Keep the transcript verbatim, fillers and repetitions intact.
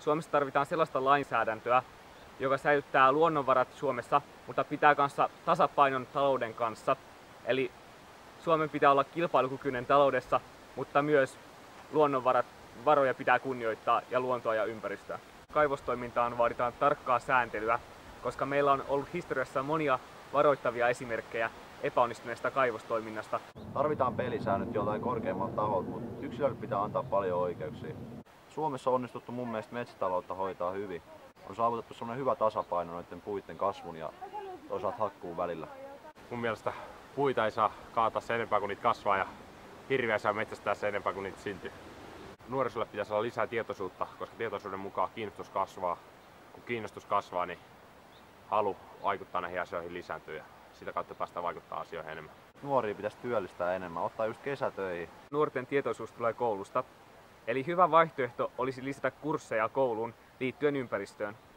Suomessa tarvitaan sellaista lainsäädäntöä, joka säilyttää luonnonvarat Suomessa, mutta pitää kanssa tasapainon talouden kanssa. Eli Suomen pitää olla kilpailukykyinen taloudessa, mutta myös luonnonvarat, varoja pitää kunnioittaa ja luontoa ja ympäristöä. Kaivostoimintaan vaaditaan tarkkaa sääntelyä, koska meillä on ollut historiassa monia varoittavia esimerkkejä epäonnistuneesta kaivostoiminnasta. Tarvitaan pelisäännöt joltain korkeammalta taholta, mutta yksilölle pitää antaa paljon oikeuksia. Suomessa on onnistuttu mun mielestä metsätaloutta hoitaa hyvin. On saavutettu sellainen hyvä tasapaino noiden puiden kasvun ja toisaalta hakkuun välillä. Mun mielestä puita ei saa kaataa sen enempää kuin niitä kasvaa ja hirviä saa metsästää sen enempää kuin niitä syntyy. Nuorisolle pitäisi olla lisää tietoisuutta, koska tietoisuuden mukaan kiinnostus kasvaa. Kun kiinnostus kasvaa, niin halu vaikuttaa näihin asioihin lisääntyy ja sitä kautta päästään vaikuttaa asioihin enemmän. Nuoria pitäisi työllistää enemmän, ottaa just kesätöihin. Nuorten tietoisuus tulee koulusta, eli hyvä vaihtoehto olisi lisätä kursseja kouluun liittyen ympäristöön.